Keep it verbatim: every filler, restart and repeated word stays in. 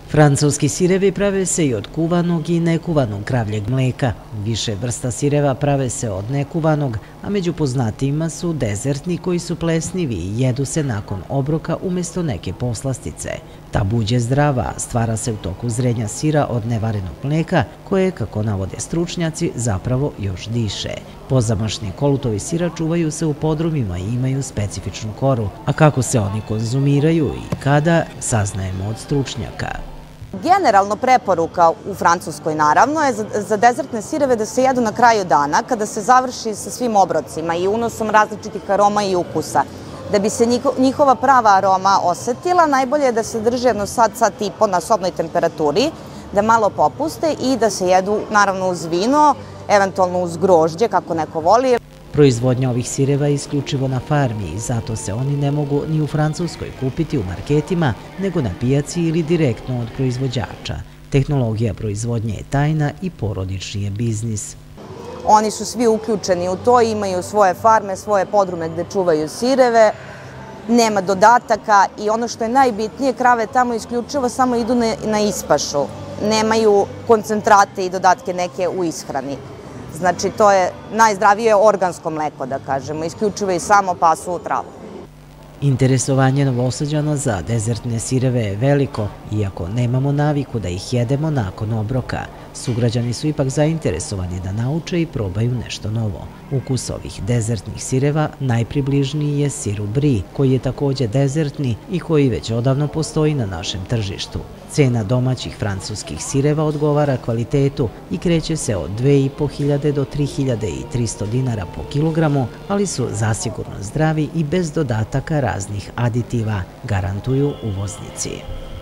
Francuski sirevi prave se i od kuvanog i nekuvanog kravljeg mleka. Više vrsta sireva prave se od nekuvanog, a među poznatijima su dezertni koji su plesnivi i jedu se nakon obroka umjesto neke poslastice. Ta buđ je zdrava, stvara se u toku zrenja sira od nevarenog mleka, koje, kako navode stručnjaci, zapravo još diše. Pozamašni kolutovi sira čuvaju se u podrumima i imaju specifičnu koru, a kako se oni konzumiraju i kada, saznajemo od stručnjaka. Generalno preporuka u Francuskoj naravno je za dezertne sireve da se jedu na kraju dana kada se završi sa svim obrocima i unosom različitih aroma i ukusa. Da bi se njihova prava aroma osetila, najbolje je da se drže jedno sat, sat i po na sobnoj temperaturi, da malo popuste i da se jedu naravno uz vino, eventualno uz grožđe kako neko voli. Proizvodnja ovih sireva je isključivo na farmi i zato se oni ne mogu ni u Francuskoj kupiti u marketima, nego na pijaci ili direktno od proizvođača. Tehnologija proizvodnje je tajna i porodični je biznis. Oni su svi uključeni u to, imaju svoje farme, svoje podrume gde čuvaju sireve, nema dodataka i ono što je najbitnije, krave tamo isključivo samo idu na ispašu. Nemaju koncentrate i dodatke neke u ishrani. Znači, to je najzdravije organsko mleko, da kažemo, isključivo i samo pasu u travu. Interesovanje Novosađana za dezertne sireve je veliko, iako nemamo naviku da ih jedemo nakon obroka. Sugrađani su ipak zainteresovani da nauče i probaju nešto novo. Ukus ovih dezertnih sireva najpribližniji je siru brie, koji je također dezertni i koji već odavno postoji na našem tržištu. Cena domaćih francuskih sireva odgovara kvalitetu i kreće se od dve i po hiljade do tri hiljade tristo dinara po kilogramu, ali su zasigurno zdravi i bez dodataka raznih aditiva, garantuju uvoznici.